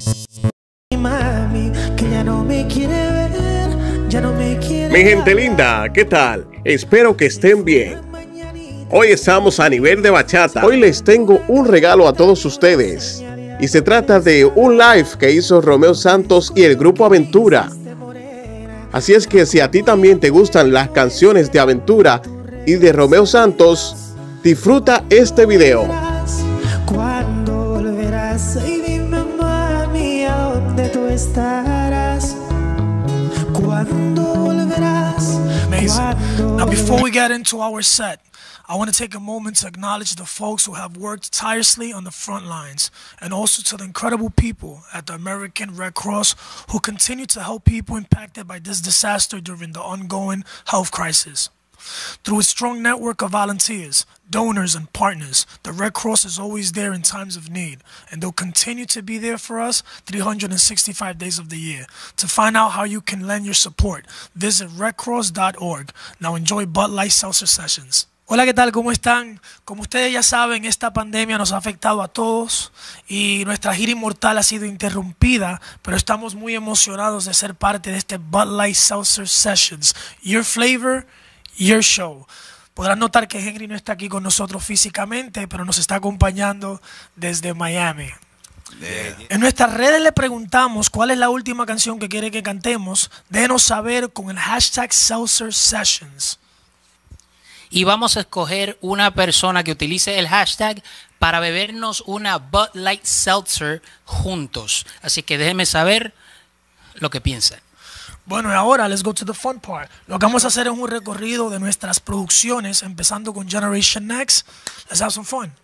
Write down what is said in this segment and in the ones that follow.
Mami, que ya no me quiere ver, ya no me quiere. Mi gente linda, ¿qué tal? Espero que estén bien. Hoy estamos a nivel de bachata. Hoy les tengo un regalo a todos ustedes. Y se trata de un live que hizo Romeo Santos y el grupo Aventura. Así es que si a ti también te gustan las canciones de Aventura y de Romeo Santos, disfruta este video. Cuando volverás, y dime mami, ¿a dónde tú estarás? Cuando volverás. Amazing. Now before we get into our set, I want to take a moment to acknowledge the folks who have worked tirelessly on the front lines, and also to the incredible people at the American Red Cross who continue to help people impacted by this disaster during the ongoing health crisis. Through its strong network of volunteers, donors, and partners, the Red Cross is always there in times of need, and they'll continue to be there for us 365 days of the year. To find out how you can lend your support, visit redcross.org. Now enjoy Bud Light Seltzer Sessions. Hola, ¿qué tal? ¿Cómo están? Como ustedes ya saben, esta pandemia nos ha afectado a todos y nuestra gira inmortal ha sido interrumpida, pero estamos muy emocionados de ser parte de este Bud Light Seltzer Sessions. Your flavor, your show. Podrán notar que Henry no está aquí con nosotros físicamente, pero nos está acompañando desde Miami. En nuestras redes le preguntamos cuál es la última canción que quiere que cantemos. Déjenos saber con el hashtag Seltzer Sessions. Y vamos a escoger una persona que utilice el hashtag para bebernos una Bud Light Seltzer juntos. Así que déjenme saber lo que piensan. Bueno, y ahora let's go to the fun part. Lo que vamos a hacer es un recorrido de nuestras producciones, empezando con Generation Next. Let's have some fun.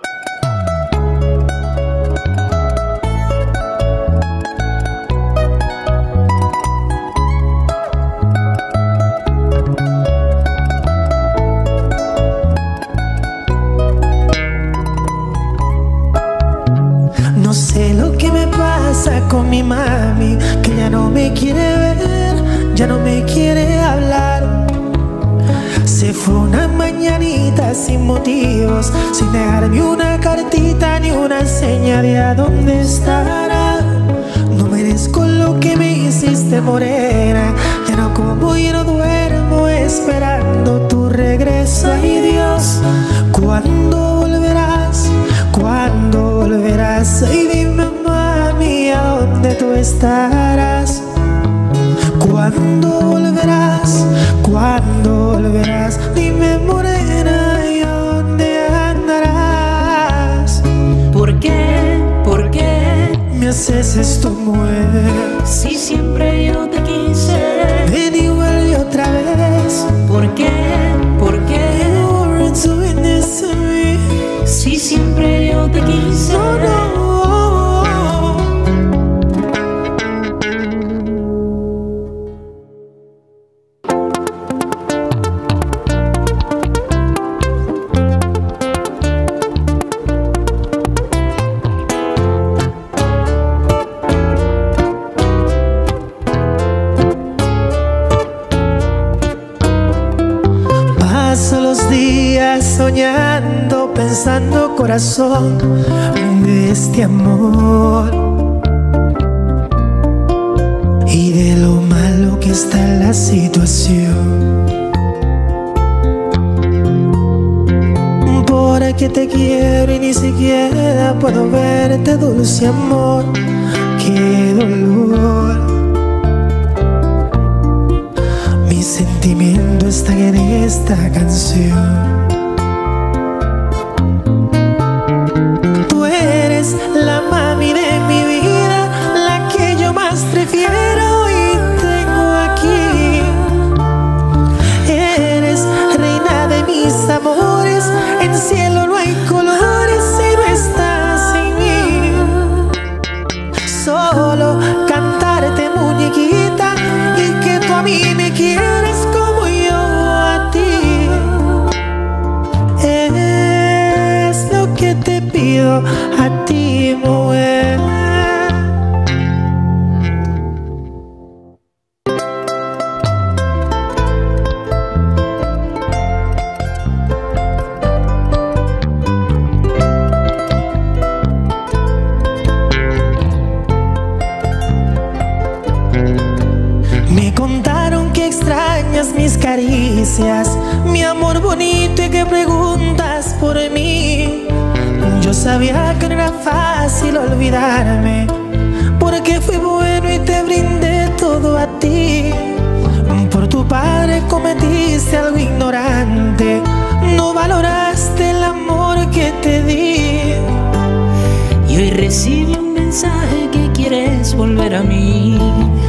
No sé lo que me pasa con mi mami, que ya no me quiere ver, ya no me quiere hablar. Se fue una mañanita sin motivos, sin dejarme una cartita ni una señal de a dónde estará. No merezco lo que me hiciste, morena, ya no como y no duermo esperando tu regreso. Ay Dios, ¿cuándo volverás? ¿Cuándo volverás? Y dime mami, ¿a dónde tú estarás? ¿Cuándo volverás? ¿Cuándo volverás? Dime morena, ¿y a dónde andarás? ¿Por qué? ¿Por qué? Me haces esto, mujer. Si siempre yo te quise. Ven y vuelve otra vez. ¿Por qué? ¿Por qué? You're doing this to me. Si siempre yo te quise. No, no. Paso los días soñando, pensando corazón de este amor y de lo malo que está la situación. Porque te quiero y ni siquiera puedo verte, dulce amor, qué dolor. Mi sentimiento está en esta canción. Tú eres la mami de mi vida, la que yo más prefiero y tengo aquí. Eres reina de mis amores, en cielo no hay colores si no estás en mí. Solo cantarte muñequita y que tú a mí me quieres como yo a ti. Es lo que te pido a ti, mujer. Me contaron que extrañas mis caricias, mi amor bonito, y que preguntas por mí. Yo sabía que no era fácil olvidarme, porque fui bueno y te brindé todo a ti. Por tu padre cometiste algo ignorante, no valoraste el amor que te di. Y hoy recibí un mensaje que quieres volver a mí.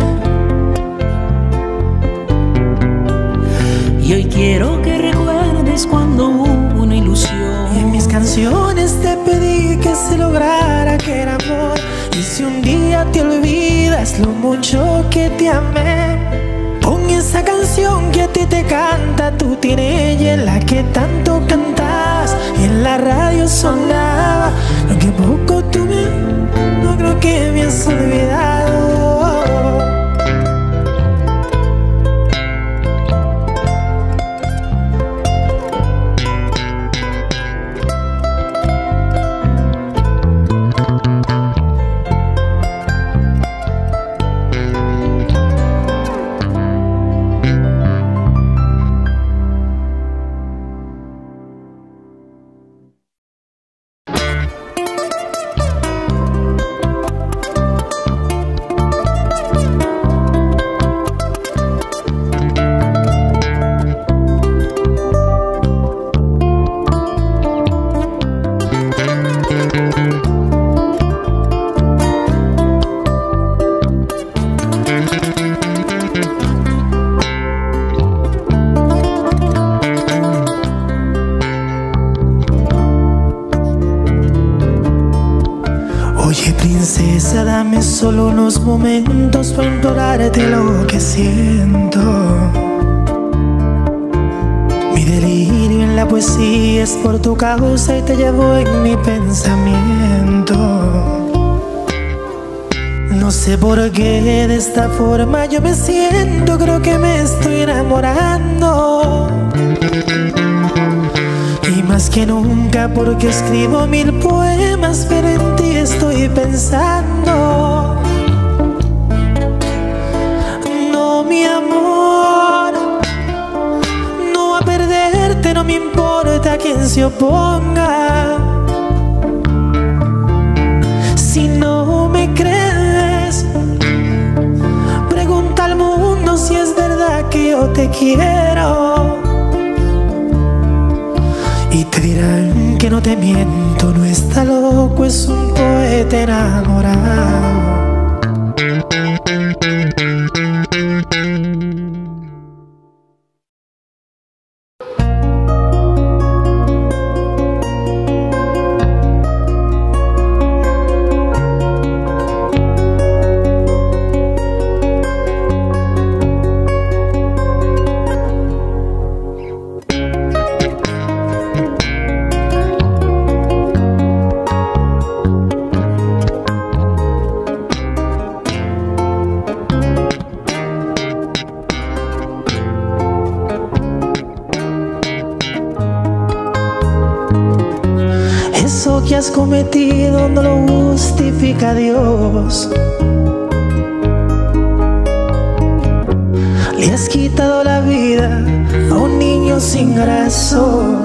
Y hoy quiero que recuerdes cuando hubo una ilusión. Y en mis canciones te pedí que se lograra aquel amor. Y si un día te olvidas lo mucho que te amé, pon esa canción que a ti te canta tu tirella, en la que tanto cantas y en la radio sonaba. Lo que poco tú no creo que me has olvidado. Oye princesa, dame solo unos momentos para implorarte lo que siento. Mi delirio en la poesía es por tu causa y te llevo en mi pensamiento. No sé por qué de esta forma yo me siento, creo que me estoy enamorando. Y más que nunca porque escribo 1000 poemas, pero en ti estoy pensando. No, mi amor, no a perderte, no me importa quién se oponga. Si no me crees, pregunta al mundo si es verdad que yo te quiero. Y te dirán que no te miento, no está loco, es un poeta enamorado. Eso que has cometido no lo justifica Dios. Le has quitado la vida a un niño sin graso.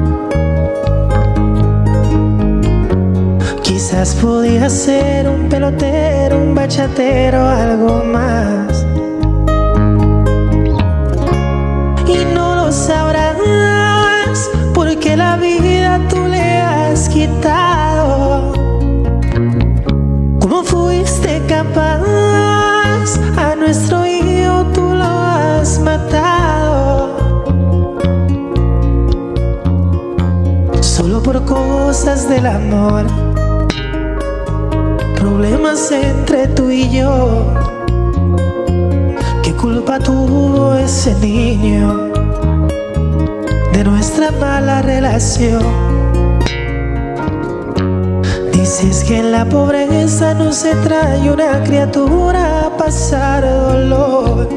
Quizás podía ser un pelotero, un bachatero, algo más. Y no lo sabrás porque la vida tú le has quitado. ¿Cómo fuiste capaz? A nuestro hijo tú lo has matado. Solo por cosas del amor, problemas entre tú y yo. ¿Qué culpa tuvo ese niño de nuestra mala relación? Dices que en la pobreza no se trae una criatura a pasar dolor,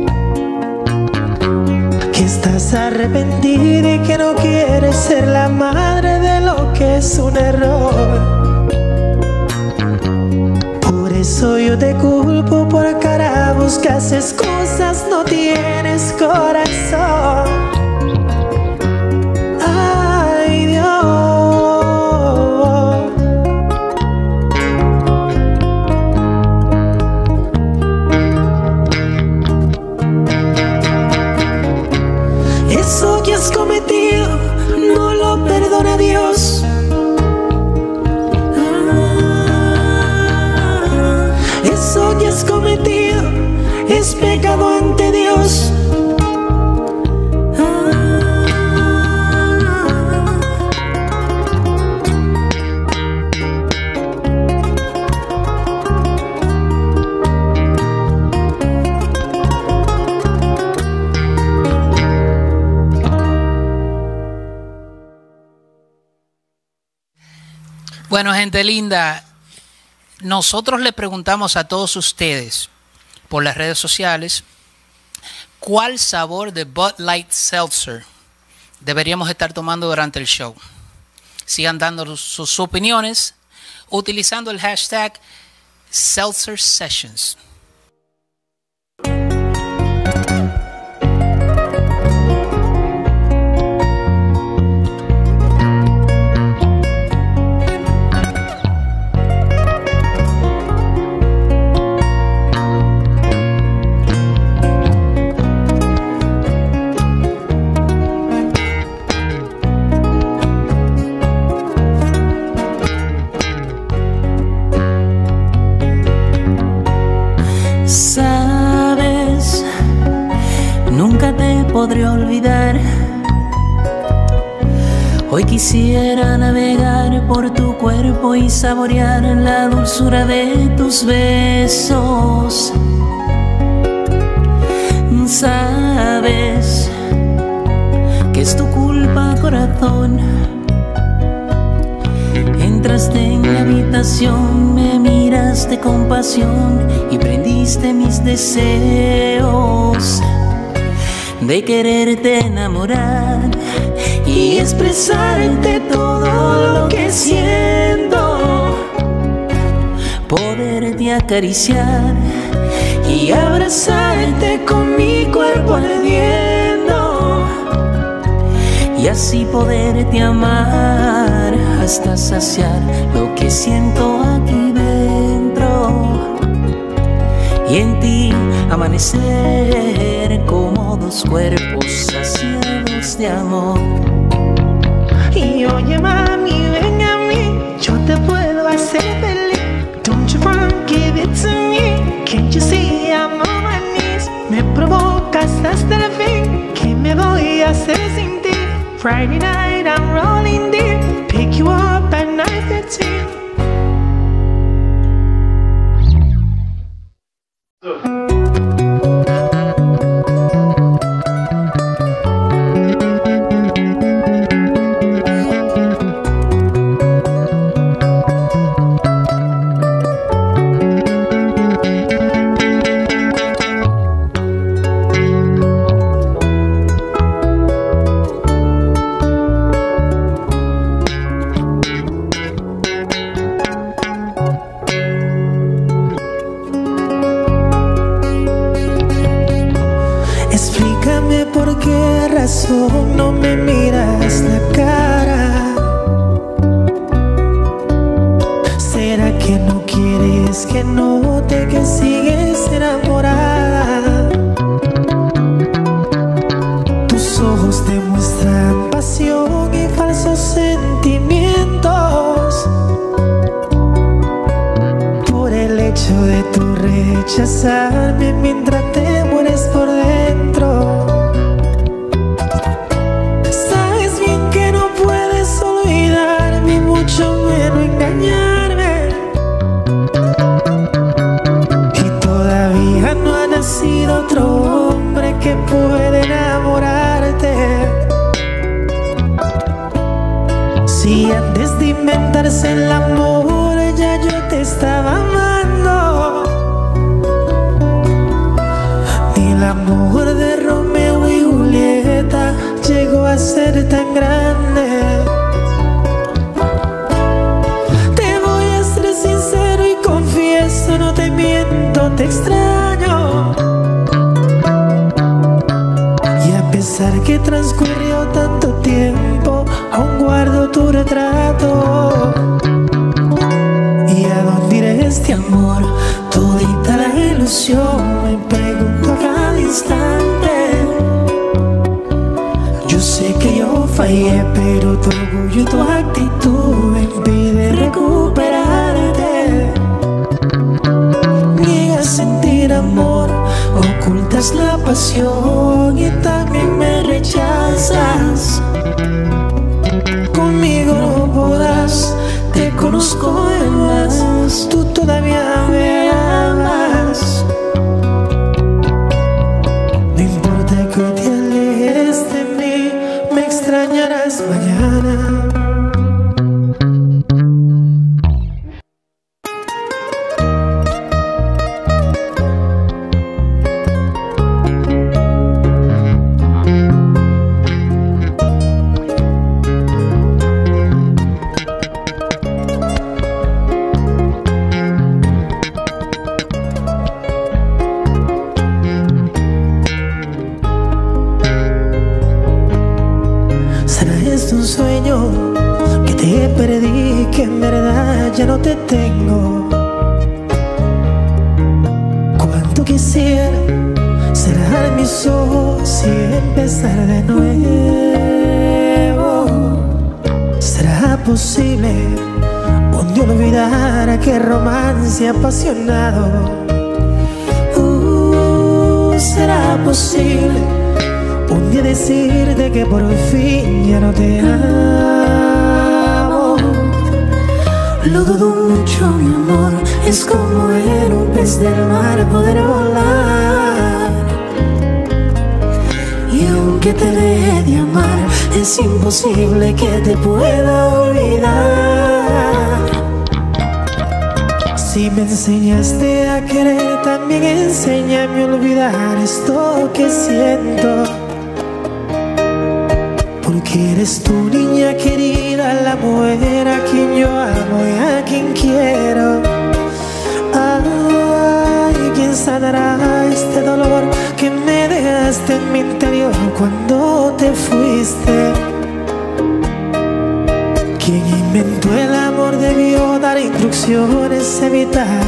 que estás arrepentida y que no quieres ser la madre de lo que es un error. Por eso yo te culpo por carajo buscas excusas, no tienes corazón. Ay, Dios. Eso que has cometido no lo perdona Dios. Eso que has cometido es pecado ante Dios. Bueno, gente linda, nosotros le preguntamos a todos ustedes por las redes sociales cuál sabor de Bud Light Seltzer deberíamos estar tomando durante el show. Sigan dando sus opiniones utilizando el hashtag Seltzer Sessions. Sabes, nunca te podré olvidar. Hoy quisiera navegar por tu cuerpo y saborear la dulzura de tus besos. Sabes que es tu culpa, corazón. Entraste en la habitación, me miraste con pasión y prendiste mis deseos de quererte enamorar y expresarte todo lo que siento. Poderte acariciar y abrazarte con mi cuerpo ardiendo y así poderte amar hasta saciar lo que siento aquí dentro y en ti amanecer como dos cuerpos saciados de amor. Y oye mami, ven a mí, yo te puedo hacer feliz. Don't you run, give it to me. Can't you see I'm on my knees? Me provocas hasta el fin. ¿Qué me voy a hacer sin ti? Friday night I'm rolling deep. Pick you up at 9:15. Explícame por qué razón no me miras la cara. ¿Será que no quieres que note que sigues enamorada? Tus ojos demuestran pasión y falsos sentimientos. Por el hecho de tu rechazarme mientras te mueres por dentro. Sabes bien que no puedes olvidarme, mucho menos engañarme. Y todavía no ha nacido otro hombre que pueda enamorarte. Si antes de inventarse el amor ya yo te estaba amando. El amor de Romeo y Julieta llegó a ser tan grande. Te voy a ser sincero y confieso, no te miento, te extraño. pesar que transcurrió tanto tiempo, aún guardo tu retrato. ¿Y a dónde irá este amor? Todita la ilusión, me pregunto a cada instante. Yo sé que yo fallé, pero tu orgullo y tu actitud me impide recuperarte. Niegas a sentir amor, ocultas la pasión y también me rechazas. Conmigo no podrás, te conozco de más, tú todavía me amas. No importa que hoy te alejes de mí, me extrañarás mañana. Un sueño que te perdí, que en verdad ya no te tengo. Cuánto quisiera cerrar mis ojos y empezar de nuevo. ¿Será posible un día olvidar aquel romance apasionado? ¿Será posible un día decirte que por fin ya no te amo? Lo dudo mucho, mi amor, es como ver un pez del mar poder volar. Y aunque te deje de amar, es imposible que te pueda olvidar. Si me enseñaste a querer, también enséñame a olvidar esto que siento. Porque eres tu niña querida, la mujer a quien yo amo y a quien quiero. Ay, ¿quién sanará este dolor que me dejaste en mi interior cuando te fuiste? Quien inventó el amor debió dar instrucciones, evitar.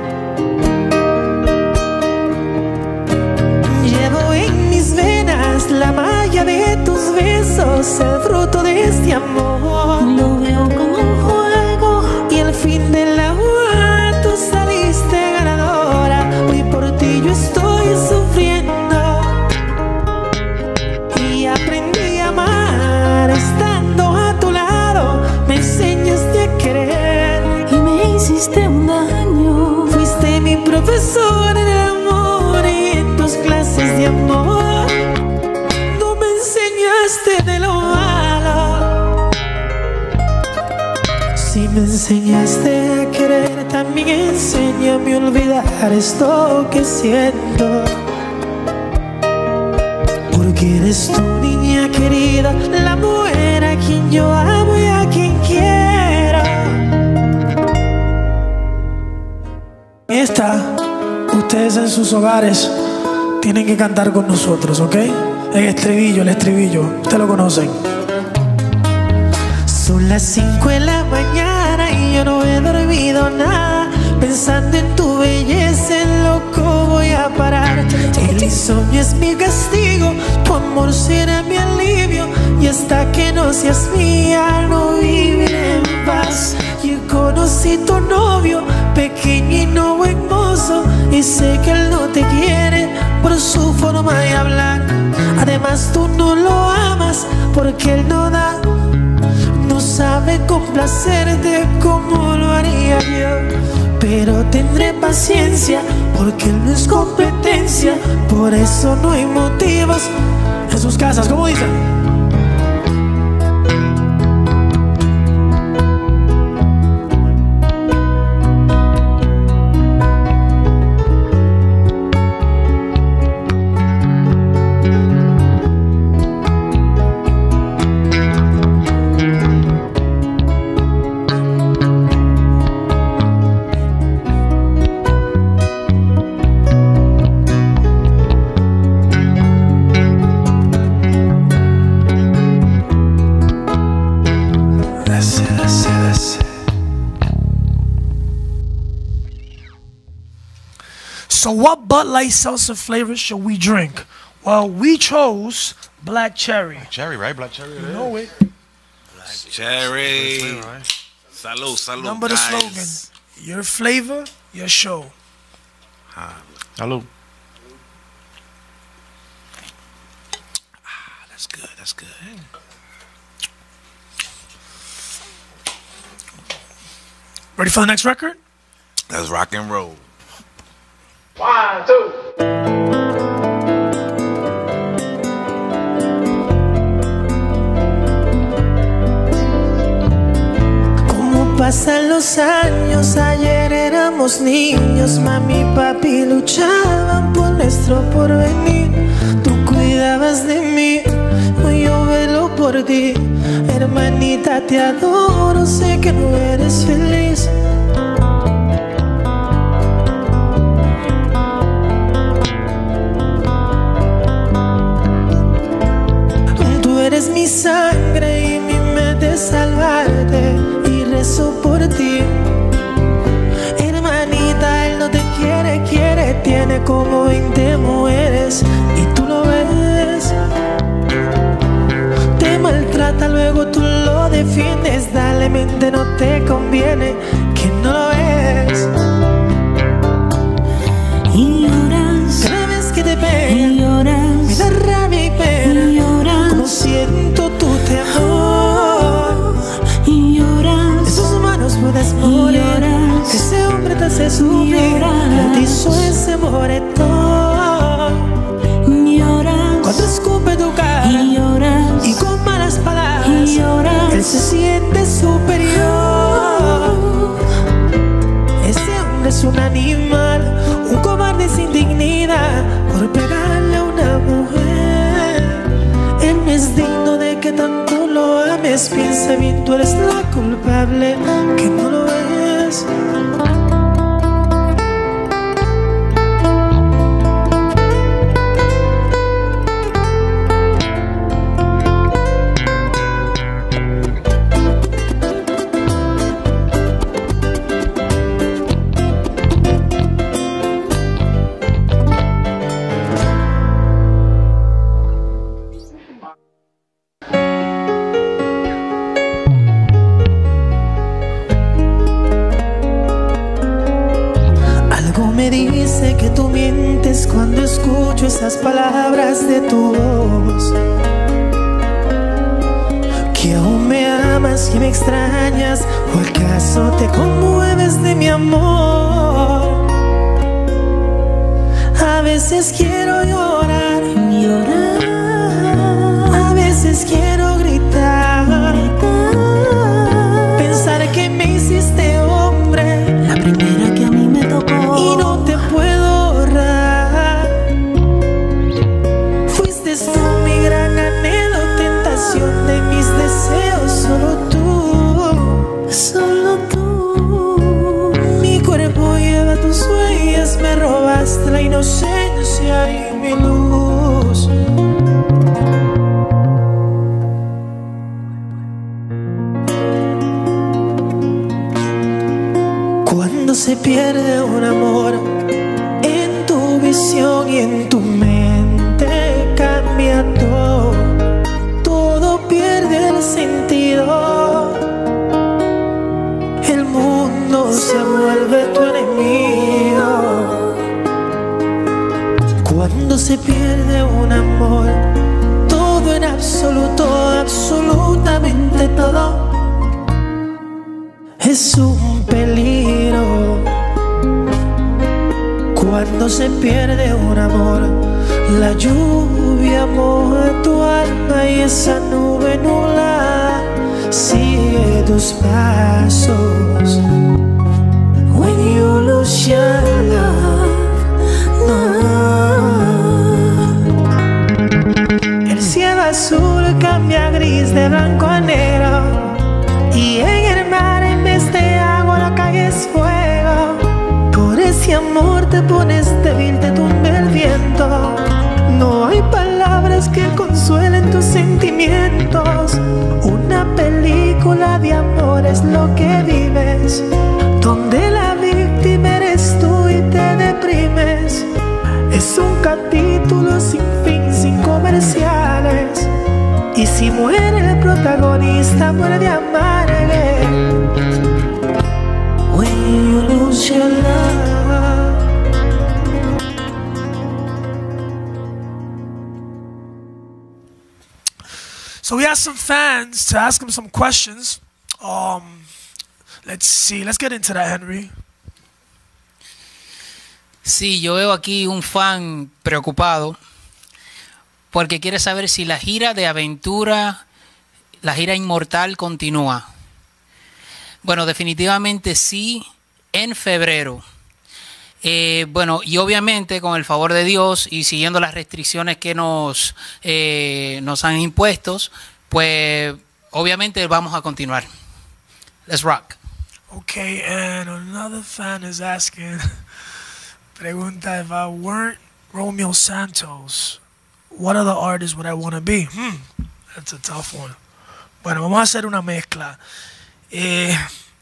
Llevo en mis venas la magia de tus besos, el fruto de este amor. Lo veo como un juego y al fin del agua tú saliste ganadora. Hoy por ti yo estoy sufriendo y aprendí a amar estando a tu lado. Me enseñaste a querer y me hiciste un daño. Fuiste mi profesor en el amor y en tus clases de amor no me enseñaste de lo malo. Si me enseñaste a querer, también enséñame a olvidar esto que siento. Porque eres tu niña querida, la mujer a quien yo amo y a quien quiero. Esta, ustedes en sus hogares tienen que cantar con nosotros, ¿ok? El estribillo, ustedes lo conocen. Son las 5 de la mañana y yo no he dormido nada. Pensando en tu belleza, en loco voy a parar. El insomnio es mi castigo, tu amor será mi alivio. Y hasta que no seas mía, no viviré en paz. Yo conocí tu novio, pequeño y no buen mozo, y sé que él no te quiere por su forma de hablar. Además tú no lo amas porque él no da, no sabe complacerte como lo haría yo. Pero tendré paciencia porque él no es competencia. Por eso no hay motivos en sus casas, como dicen. So what Bud Light seltzer flavor should we drink? Well, we chose black cherry. Cherry, right? Black cherry. You know it. Black cherry. Salud, salud. Remember the slogan. Your flavor, your show. Salud. That's good. That's good. Ready for the next record? Let's rock and roll. 1, 2. Como pasan los años, ayer éramos niños, mami y papi luchaban por nuestro porvenir. Tú cuidabas de mí, hoy yo velo por ti. Hermanita, te adoro, sé que no eres feliz. Tú eres mi sangre y mi meta es salvarte, y rezo por ti. Hermanita, él no te quiere, tiene como 20 mujeres y tú lo ves. Te maltrata, luego tú lo defiendes. Dale, mente, no te conviene, que no lo ves. Y lloras, Cada vez que te y veo, lloras, me da rabia y pena. y lloras, Como siento tu temor. y lloras, En sus manos puedes morir. lloras, Que ese hombre te hace sufrir. lloras. Te hizo ese moretón. lloras, Cuando escupe tu cara y lloras, y con malas palabras, y lloras. él se siente superior. Ese hombre es un animal, un cobarde sin dignidad, por pegarle a una mujer. Él no es digno de que tanto lo ames. Piensa bien, tú eres la culpable, que no lo ves. Algo me dice que tú mientes cuando escucho esas palabras de tu voz. Que aún me amas y me extrañas, o acaso te conmueves de mi amor. A veces quiero llorar, a veces quiero gritar, pensar que me hiciste hombre, La primera que a mí me tocó, y no te puedo ahorrar. Fuiste tú mi gran anhelo, tentación de mis deseos, solo tú. Mi cuerpo lleva tus huellas, me robaste la inocencia y mi luz. Cuando se pierde un amor, en tu visión y en tu mente cambia todo. Todo pierde el sentido. El mundo se vuelve tu enemigo. Cuando se pierde un amor, todo en absoluto, absolutamente todo, es un peligro. Cuando se pierde un amor, la lluvia moja tu alma y esa nube nubla sigue tus pasos. When you lose your love, no. El cielo azul cambia a gris, de blanco a negro, y en el mar en vez de agua la calle es fuego. Por ese amor te pones débil, te tumba el viento. No hay palabras que consuelen tus sentimientos. Una película de amor es lo que vives, donde la víctima eres tú y te deprimes. Es un capítulo sin fin, sin comerciales. Y si muere el protagonista, muere de amar again. When you lose your love. So we asked some fans to ask them some questions. Let's see. Let's get into that, Henry. Sí, yo veo aquí un fan preocupado porque quiere saber si la gira de aventura, la gira inmortal continúa. Bueno, definitivamente sí, en febrero. Bueno, y obviamente con el favor de Dios y siguiendo las restricciones que nos han impuesto, pues obviamente vamos a continuar. Let's rock. Okay, and another fan is asking, pregunta, if I weren't Romeo Santos, what other artist would I want to be? That's a tough one. Bueno, vamos a hacer una mezcla. El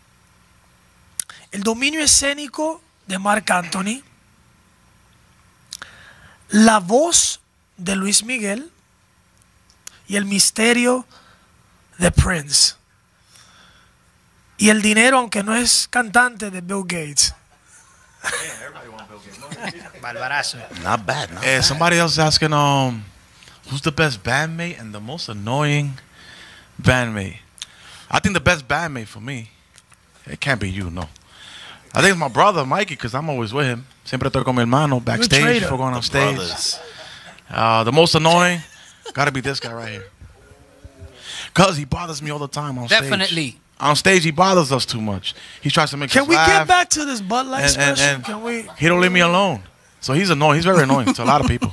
dominio escénico de Marc Anthony, la voz de Luis Miguel y el misterio de Prince. Y el dinero, aunque no es cantante, de Bill Gates. Barbarazo. Not bad, no. Somebody else is asking, who's the best bandmate and the most annoying bandmate? I think the best bandmate for me, it can't be you, no. I think it's my brother, Mikey, because I'm always with him. Siempre estoy con mi hermano backstage before going on stage. The most annoying, gotta be this guy right here. Because he bothers me all the time on stage. Definitely. On stage, he bothers us too much. He tries to make Can us we laugh. get back to this Bud Light special? And Can we? he don't leave me alone. So he's annoying. He's very annoying to a lot of people.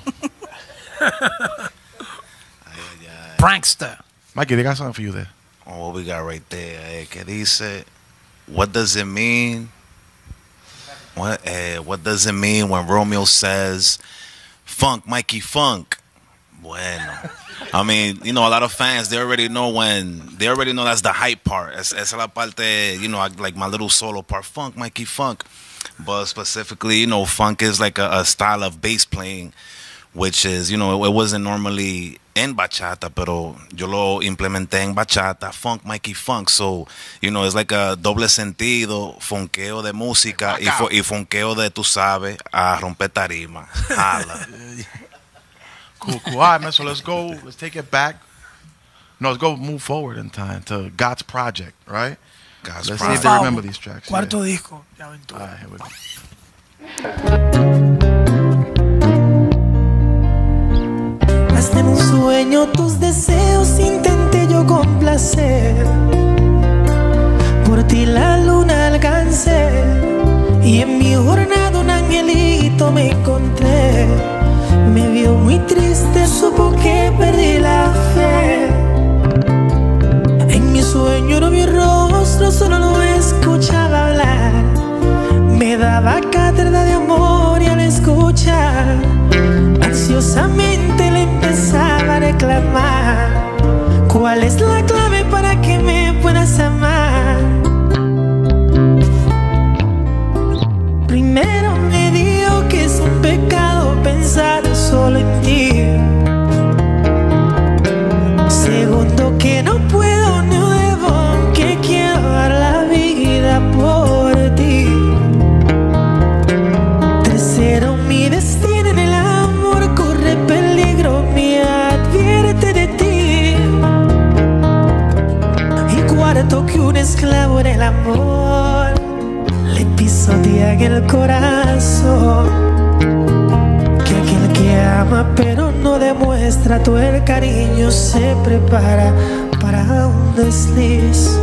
Prankster. Mikey, they got something for you there. Oh, what we got right there? Que dice, what does it mean? What does it mean when Romeo says, "Funk, Mikey, funk"? Bueno. I mean, you know, a lot of fans, they already know that's the hype part. Esa la parte, you know, like my little solo part, funk, Mikey, funk. But specifically, you know, funk is like a style of bass playing, which is, you know, it wasn't normally en bachata, pero yo lo implementé en bachata, funk, Mikey, funk. So, you know, it's like a doble sentido, funkeo de música y funkeo de, tú sabes, a romper tarima. Hala. Cool. All right, man. So let's go. Let's take it back. No, let's go move forward in time to God's Project, right? God's Let's see Project. if they remember these tracks. Cuarto Yeah. disco de aventura. All right, here we go. Hasta en un sueño tus deseos intenté yo complacer. Por ti la luna alcancé y en mi jornada un angelito me encontré. Me vio muy triste, supo que perdí la fe. En mi sueño no vi rostro, solo lo escuchaba hablar. Me daba cátedra de amor y al escuchar, ansiosamente le empezaba a reclamar: ¿cuál es la clave para que me puedas amar? Primero me dijo que es un pecado pensar solo en ti. Segundo, que no puedo ni debo, que quiero dar la vida por ti. Tercero, mi destino en el amor corre peligro, me advierte de ti. Y cuarto, que un esclavo en el amor le pisotea en el corazón. Aquel que ama pero no demuestra todo el cariño se prepara para un desliz.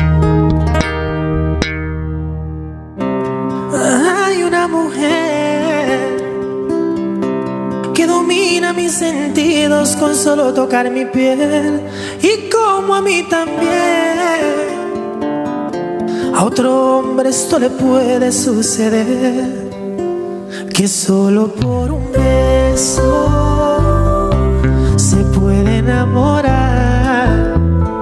Hay una mujer que domina mis sentidos con solo tocar mi piel, y como a mí también a otro hombre esto le puede suceder, que solo por un beso se puede enamorar,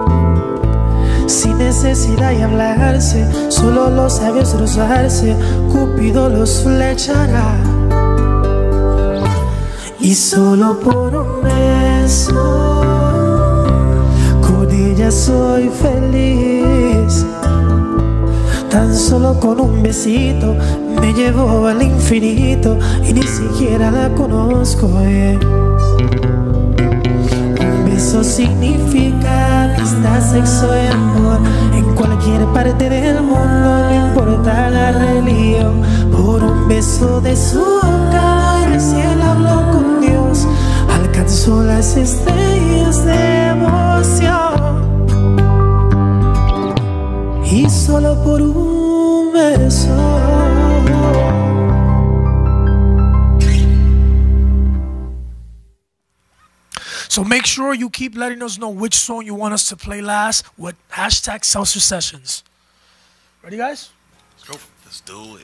sin necesidad de hablarse, solo los sabios rozarse, Cupido los flechará. y solo por un beso con ella soy feliz. Tan solo con un besito me llevó al infinito y ni siquiera la conozco bien. Un beso significa amistad, sexo y amor en cualquier parte del mundo, no importa la religión. Por un beso de su boca el cielo habló con Dios, alcanzó las estrellas de emoción. Y solo por un beso. So make sure you keep letting us know which song you want us to play last with hashtag Seltzer Sessions. Ready, guys? Let's go. Let's do it.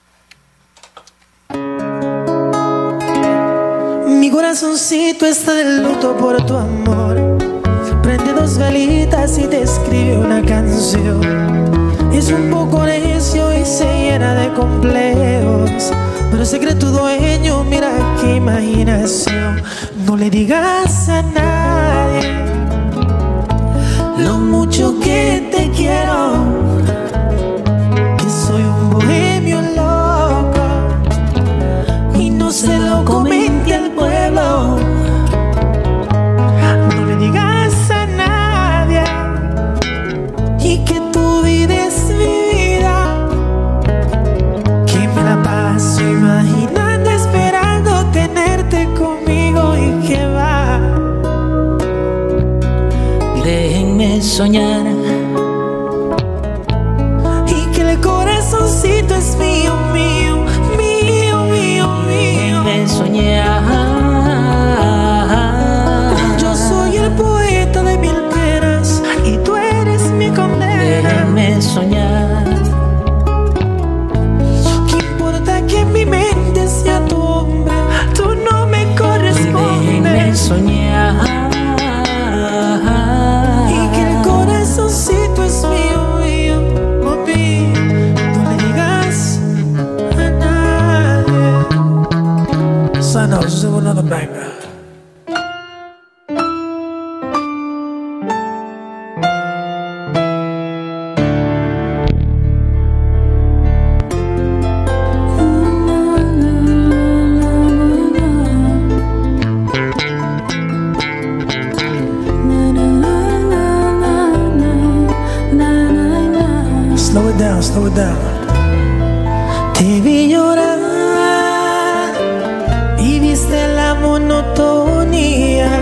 Mi corazoncito está de luto por tu amor. Prende dos velitas y te escribe una canción. Es un poco necio y se llena de complejos, pero sé que tu dueño, mira qué imaginación. No le digas a nadie lo mucho que te quiero, que soy un bohemio loco y no se lo comente al pueblo. No le digas a nadie y que tu vida es mi vida, que me la paso imaginando, esperando tenerte conmigo y que va. Déjenme soñar Y que el corazoncito es mío, mío, mío, mío, mío. déjenme soñar. Yo soy el poeta de mil penas y tú eres mi condena. Déjenme soñar. ¿Qué importa que en mi mente sea tu hombre? Tú no me Déjenme correspondes. soñar. Y que el corazoncito es mío, mío, mami. No le digas a nadie. Sign up, let's do another banger. Slow it down, slow it down. Te vi llorar y viste la monotonía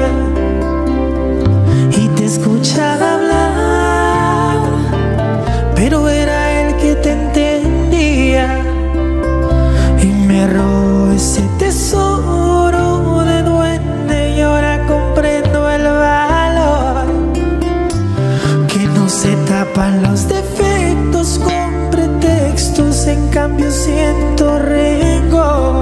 y te escuchaba hablar, pero era el que te entendía y me robó ese tesoro de duende y ahora comprendo el valor, que no se tapan los defectos con pretextos, en cambio siento rencor.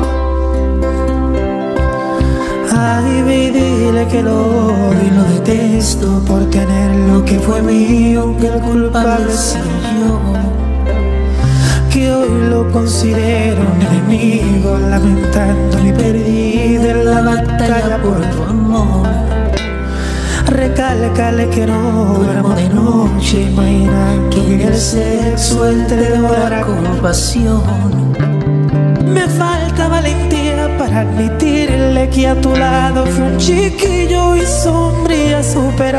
Ay, ve y dile que lo odio y lo detesto por tener lo que fue mío, que el culpable soy yo, que hoy lo considero un enemigo, lamentando mi pérdida en la batalla por tu amor. Recálcale que no duermo de noche, imagina que en el sexo él te devora con pasión. Me falta valentía para admitirle que a tu lado fue un chiquillo y sombría superó.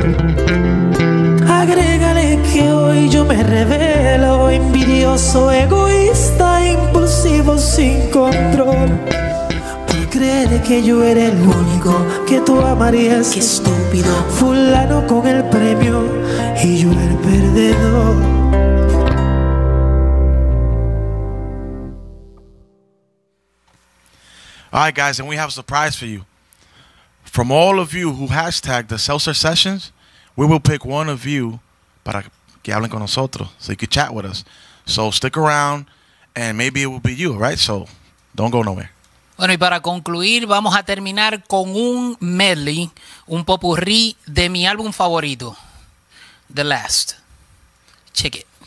Agrégale que hoy yo me revelo, envidioso, egoísta, impulsivo, sin control. Por creer que yo era el único que tú amarías. Qué estúpido. Fulano con el premio y yo el perdedor. All right, guys, and we have a surprise for you. From all of you who hashtag the Seltzer Sessions, we will pick one of you para que hablen con nosotros, so you can chat with us. So stick around, and maybe it will be you, right? So don't go nowhere. Bueno, y para concluir, vamos a terminar con un medley, un popurrí de mi álbum favorito, The Last. Check it.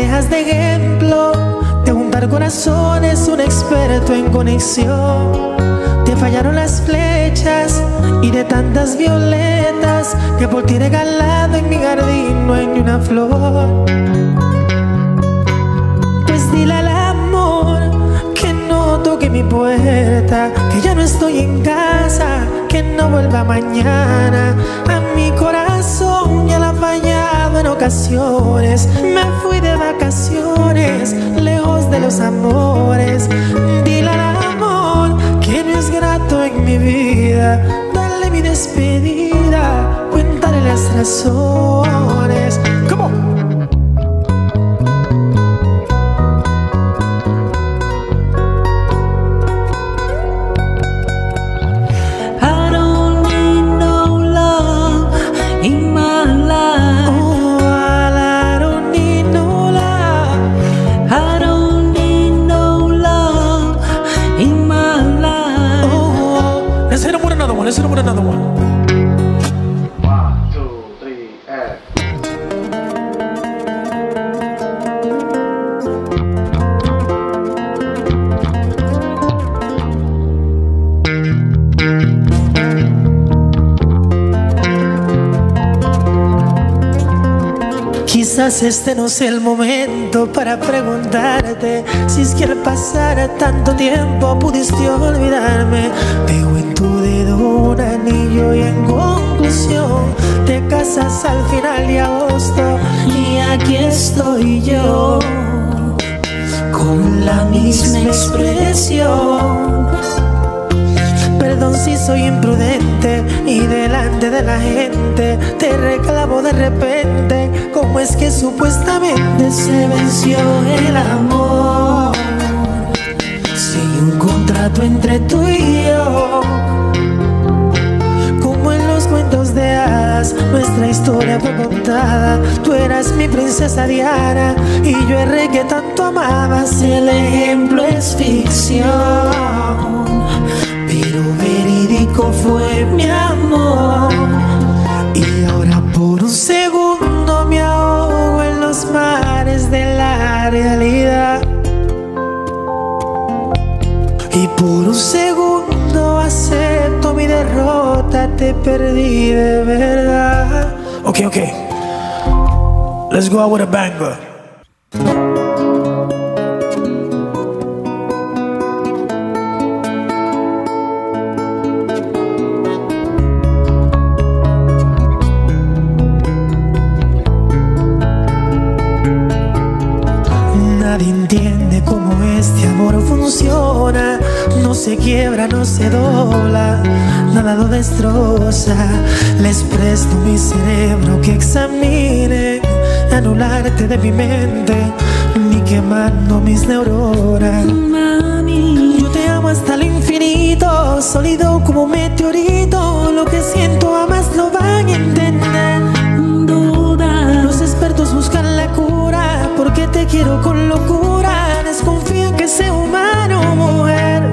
dejas de ejemplo de juntar corazones, un experto en conexión. Te fallaron las flechas y de tantas violetas que por ti regalado en mi jardín no hay ni una flor. Pues dile al amor que no toque mi puerta, que ya no estoy en casa, que no vuelva mañana. A mi corazón ya la ha fallado en ocasiones. Me fui de vacaciones, lejos de los amores. Dile al amor que no es grato en mi vida. Dale mi despedida, cuéntale las razones. ¿Cómo? Let's hit him with another one. 1, 2, 3, and. Quizás este no sea el momento para preguntarte si es que al pasar tanto tiempo pudiste olvidarme. Veo en tu dedo un anillo y en conclusión te casas al final de agosto. Y aquí estoy yo con la misma expresión. Perdón si soy imprudente y delante de la gente te reclamo de repente. ¿Cómo es que supuestamente se venció el amor? Si hay un contrato entre tú y yo, como en los cuentos de hadas, nuestra historia fue contada. Tú eras mi princesa Diana y yo el rey que tanto amabas. El ejemplo es ficción, pero verídico fue mi amor. Y ahora por un segundo me ahogo en los mares de la realidad. Y por un segundo acepto mi derrota, te perdí de verdad. Okay. Let's go out with a banger. Nadie entiende cómo este amor funciona. No se quiebra, no se dobla, nada lo destroza. Les presto mi cerebro que examine, anularte de mi mente, ni quemando mis neuronas. Mami, yo te amo hasta el infinito, sólido como un meteorito. Lo que siento a más lo van a entender. Duda, los expertos buscan la cura, porque te quiero con locura. Desconfían que sea humano, mujer.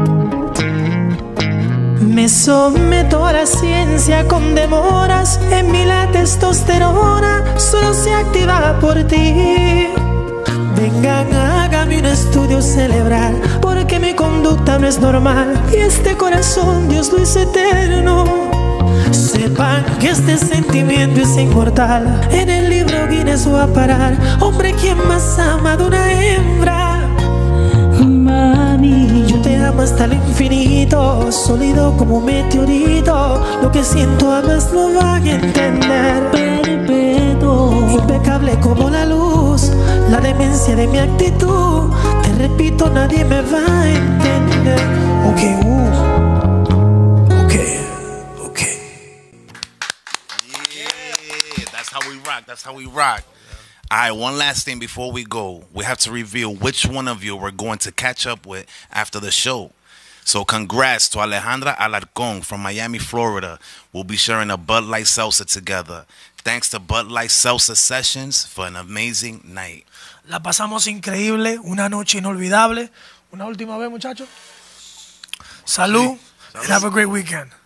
Me someto a la ciencia con demoras. En mí la testosterona solo se activa por ti. Vengan, hágame un estudio cerebral, porque mi conducta no es normal y este corazón Dios lo hizo eterno. Sepan que este sentimiento es inmortal, en el libro Guinness va a parar. Hombre, ¿quién más ama de una hembra? Mami, yo te amo hasta el infinito, sólido como un meteorito. Lo que siento a más lo van a entender. Perpetuo, impecable como la luz, la demencia de mi actitud. Te repito, nadie me va a entender. Okay. Yeah, that's how we rock. All right, one last thing before we go. We have to reveal which one of you we're going to catch up with after the show. So congrats to Alejandra Alarcón from Miami, Florida. We'll be sharing a Bud Light Salsa together. Thanks to Bud Light Salsa Sessions for an amazing night. La pasamos increíble, una noche inolvidable. Una última vez, muchachos. Salud, and have a great weekend.